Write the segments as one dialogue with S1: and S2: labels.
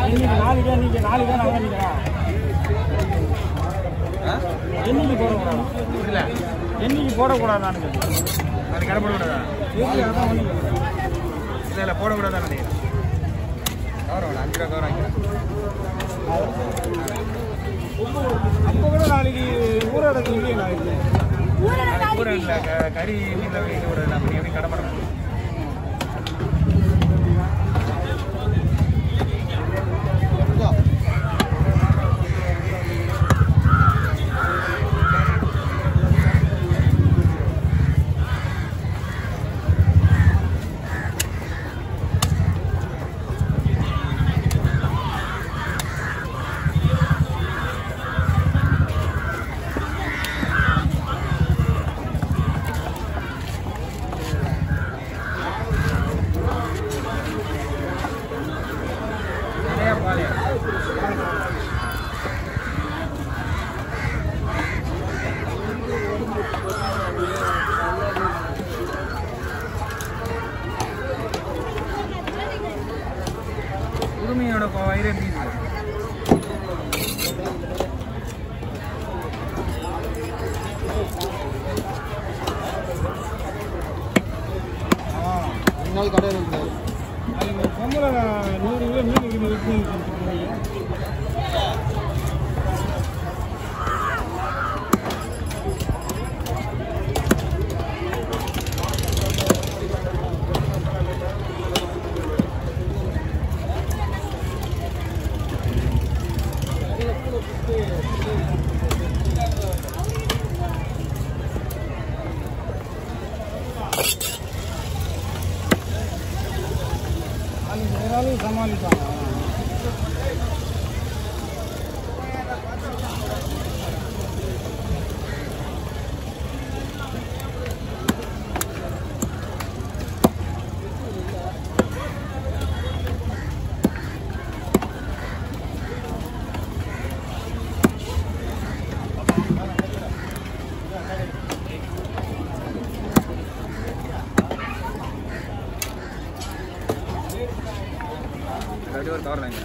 S1: இன்னைக்கு நாளைக்கு நான் நினைக்கிறேன். என்னைக்கு போடக்கூடாது இல்லை, என்னைக்கு போடக்கூடாது நான் அது கடை போடக்கூடாதா? இல்லை இல்லை போடக்கூடாதான் நினைக்கிறேன். கவரம் 5 ரூபா கவரம் வாங்கிக்கிறேன். அப்போ கூட நாளைக்கு ஊரடங்கு இல்லையே. நாளைக்கு ஊரடங்கு இல்லை, கறி வீட்டில் வீட்டு ஊரடங்கு அப்படி எப்படி கடை பண்ண முடியும்? உரிமையோட வயிறு எப்படி நாள் கடை இருக்குது. அது பொங்கலை 100 கிலோ மீன் விற்று சமாளிப்பாங்க. ஒரு கவர் வாங்க.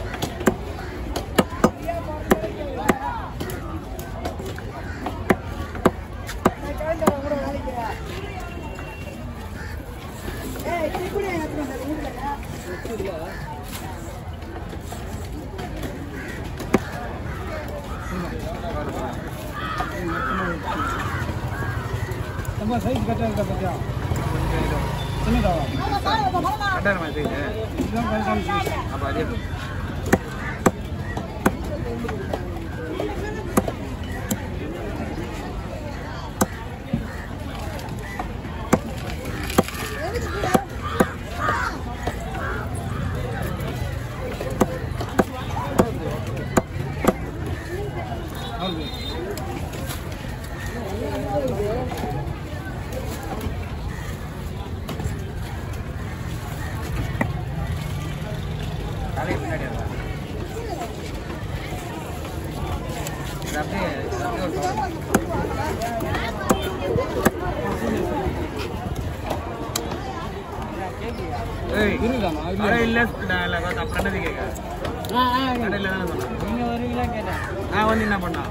S1: ரொம்ப சைஸ் கட்டா இருக்கா பத்தியா? சின்னதாவா? கட்டார மாதிரி இதுதான் கரெக்டான சைஸ். அப்போ அதே வந்து என்ன பண்ணா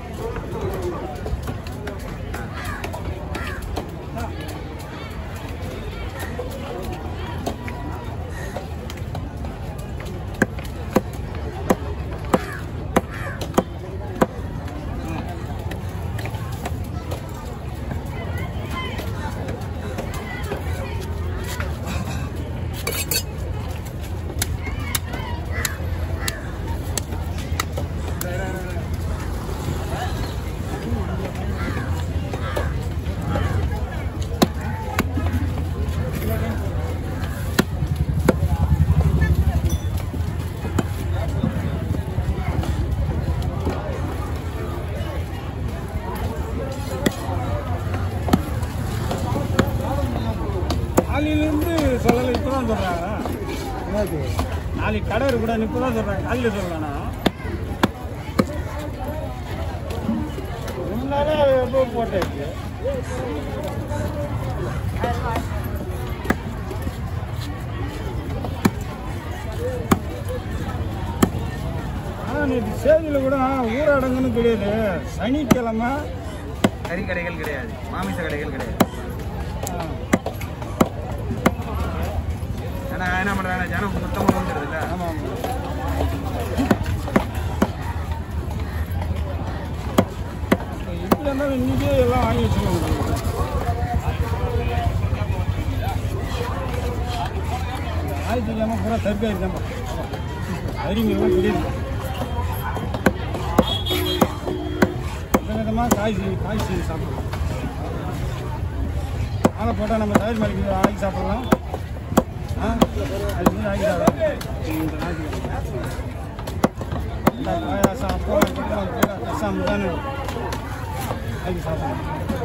S1: நாளைக்கு கடை கூட இப்பதான் சொல்றாங்க. காலையில் சொல்லலாம்னா முன்னாலே எப்போ போட்டாச்சு. சேதியில் கூட ஊரடங்குன்னு கிடையாது. சனிக்கிழமை
S2: கறி கடைகள் கிடையாது, மாமிச கடைகள் கிடையாது. ஏன்னா என்ன பண்ணுறாங்க, ஜனம் சுத்தமாக வந்துடுது இல்லை.
S1: ஆமாம். எப்படி இருந்தாலும் இன்றைக்கே எல்லாம் வாங்கி வச்சுக்கோங்க. ஞாயிற்றுக்கிழமை பூரா தற்காய் தான் அறிஞர்களும் கிடையாது. விதவிதமாக காய் செய்து சாப்பிடலாம். ஆளை போட்டால் நம்ம தயிர் மலைக்கு ஆகி சாப்பிடலாம். அது வந்து ஆகி சாப்பிடலாம். இந்த ஞாயிற்றுக்கிழமை பாயாசம் அப்போ கசாமு தானே ஆகி சாப்பிடலாம்.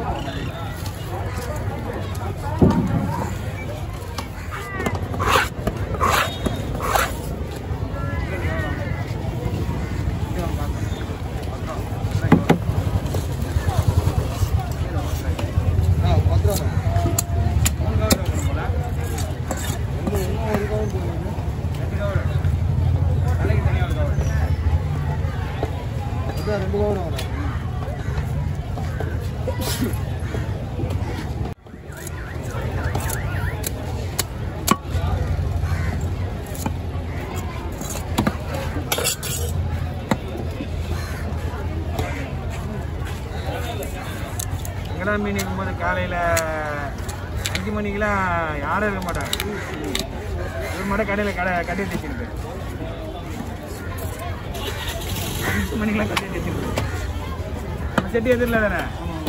S2: எங்கடா மீன் இருக்கும்போது காலையில் 5 மணிக்கெலாம் யாரும் இருக்க மாட்டாங்க. ஒரு மாட கடையில் கட்டி வச்சுருக்கு. 5 மணிக்கெலாம் கட்டி வச்சுருக்கு. நம்ம செட்டி எதிரில் தானே.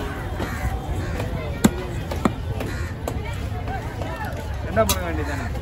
S2: ரெண்டா போட வேண்டியது தானே.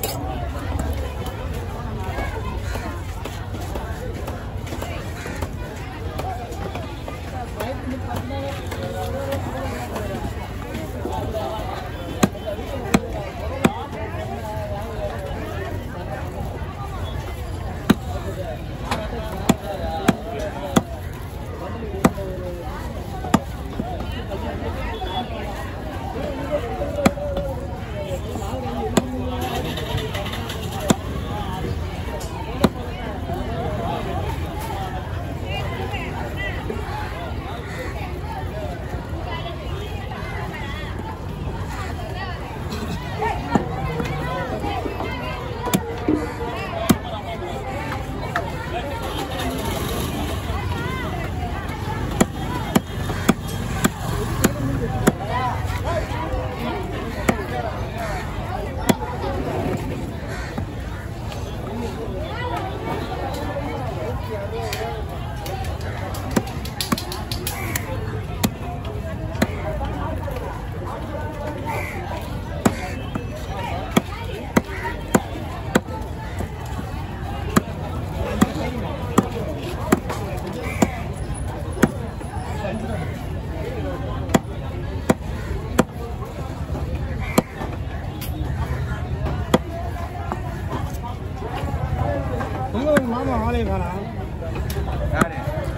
S2: மாமா ஆலயம் காணா யாரு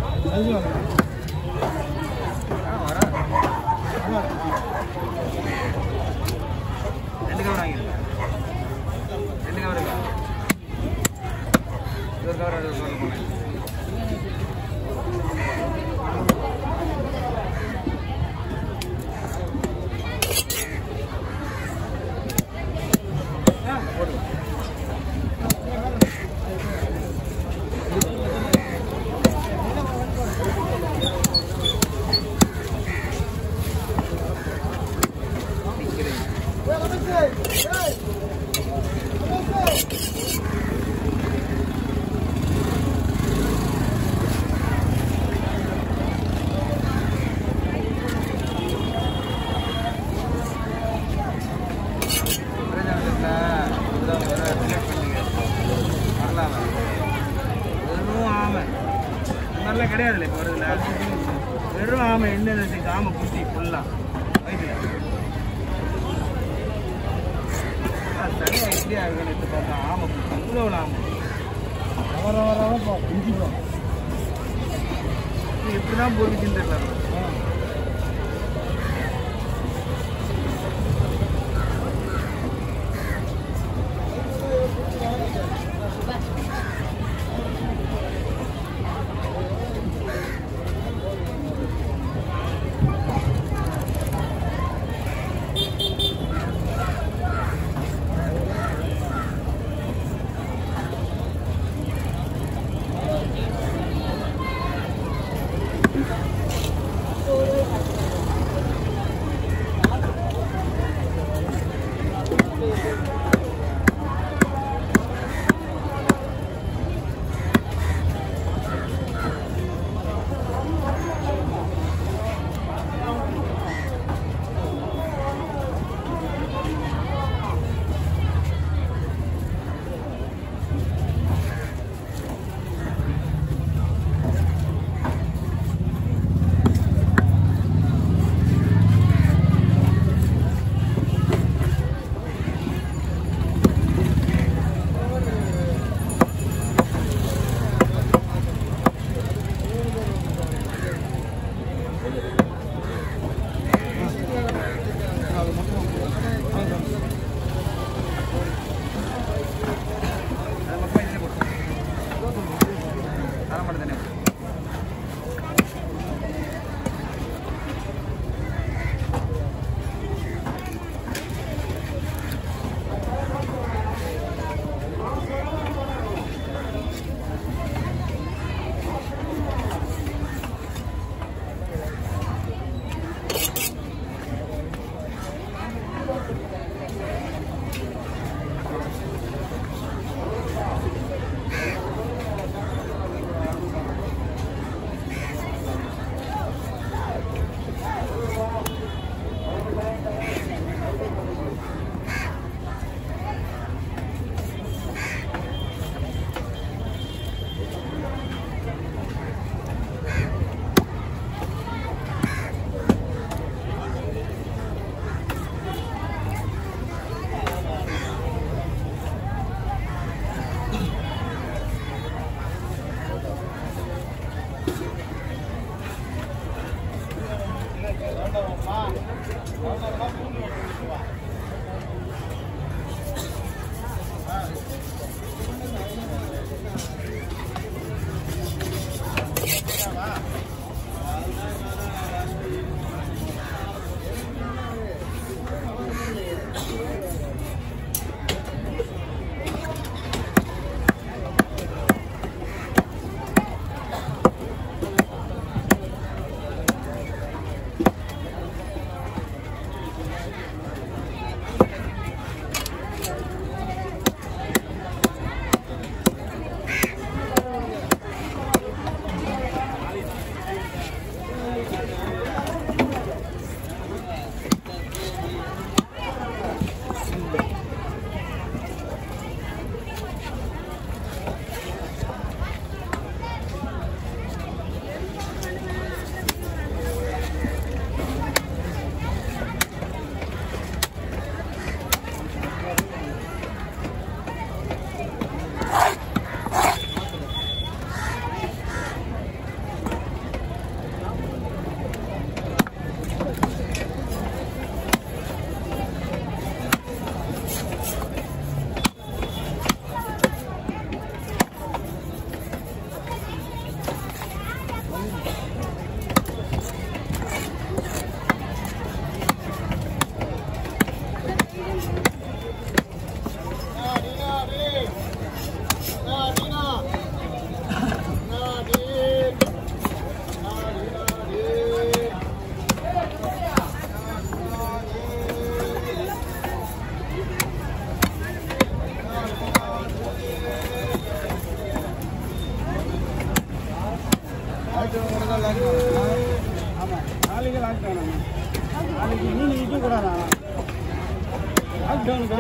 S2: வரா 2 கவர் வாங்கிருக்கேன். 2 கவர் இருக்கா? ஒரு கவர் போனேன். கிடையாது. இப்போ வருதுல வெறும் ஆமை என்ன ஆமை குட்டி ஃபுல்லாக வயிற்றுல சரியாக இப்படியா இருக்குன்னு எடுத்து பார்த்தா ஆமை குட்டி அவ்வளோ ஆமை
S1: வர குஞ்சிடும்.
S2: எப்படி தான் போகுதுன்னு தெரியல.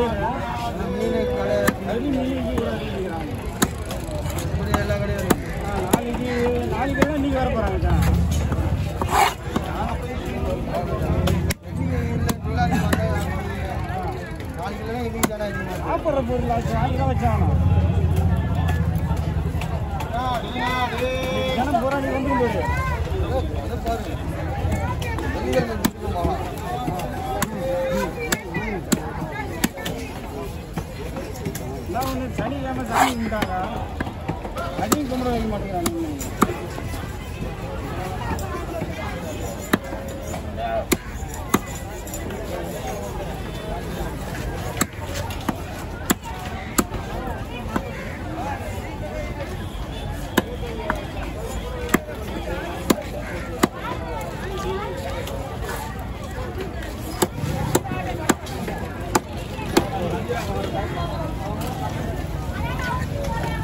S1: மீன் கடை கறி மீன் இருக்கிறாங்க எல்லா கடையும் நாளைக்கு நீங்கள் வர போகிறாங்க சார் சாப்பிட்ற பொருள் நாளைக்கு தான் வச்சாகணும் ஜனம் போராடி வந்துடும் போது எல்லாம் ஒன்று சனிக்கிழமை சாமி கும்பிட்டாங்க அதையும் கும்பிட வைக்க மாட்டேங்கிறாங்க